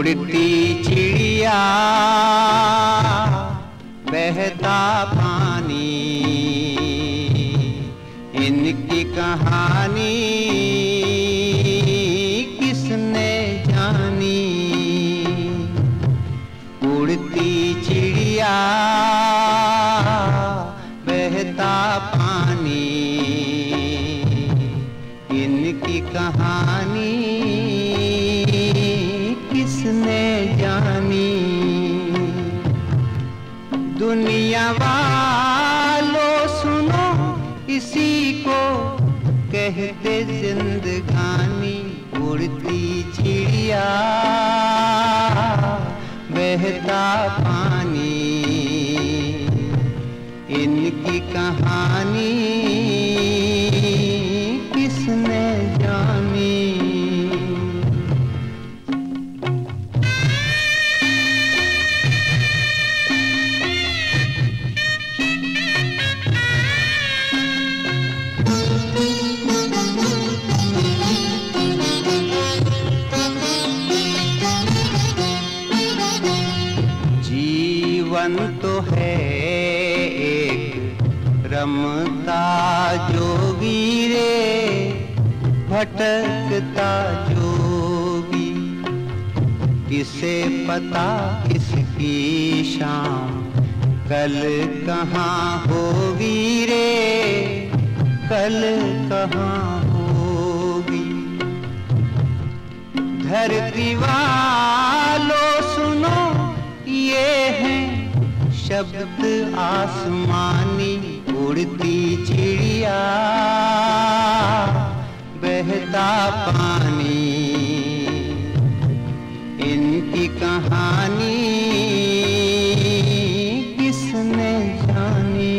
उड़ती चिड़िया बहता पानी, इनकी कहानी किसने जानी। उड़ती चिड़िया बहता पानी, इनकी कहानी किसने जानी। दुनिया वालों सुनो, इसी को कहते जिंदगानी। उड़ती चिड़िया बहता पानी, इनकी कहानी किसने जानी। जीवन तो है एक रमता जोगी रे, भटकता जोगी। किसे पता किसकी शाम कल कहाँ होगी रे, कल कहाँ होगी। धरती वालों सुनो, ये है शब्द आसमानी। उड़ती चिड़िया बहता पानी, इनकी कहानी किसने जानी।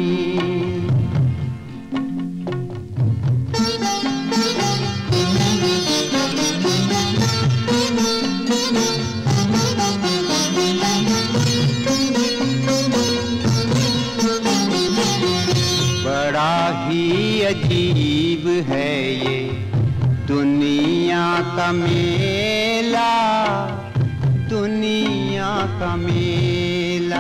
बड़ा ही अजीब है ये दुनिया का मेला, दुनिया का मेला।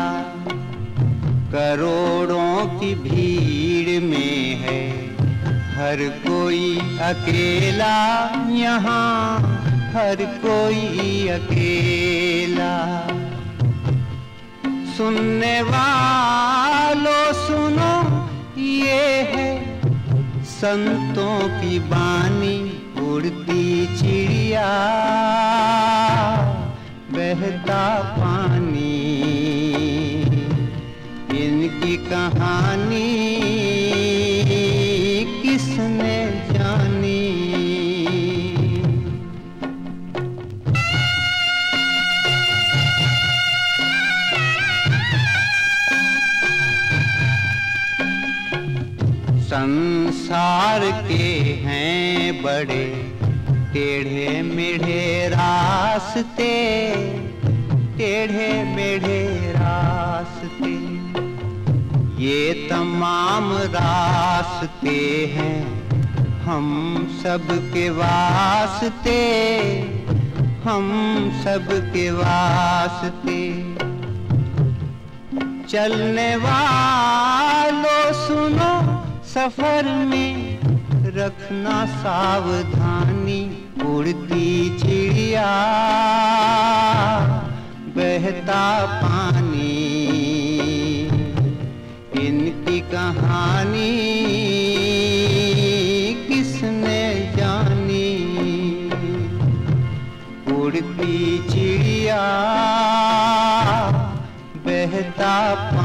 करोड़ों की भीड़ में है हर कोई अकेला, यहाँ हर कोई अकेला। सुनने वालों सुनो, ये है संतों की बानी। उड़ती चिड़िया बहता पानी, इनकी कहानी किसने जानी। संसार के हैं बड़े टेढ़े मेढ़े रास्ते, टेढ़े मेढ़े रास्ते। ये तमाम रास्ते हैं हम सब के वास्ते, हम सब के वास्ते। चलने वालों सुनो, सफर में रखना सावधानी। उड़ती चिड़िया बहता पानी, इनकी कहानी किसने जानी। उड़ती चिड़िया बहता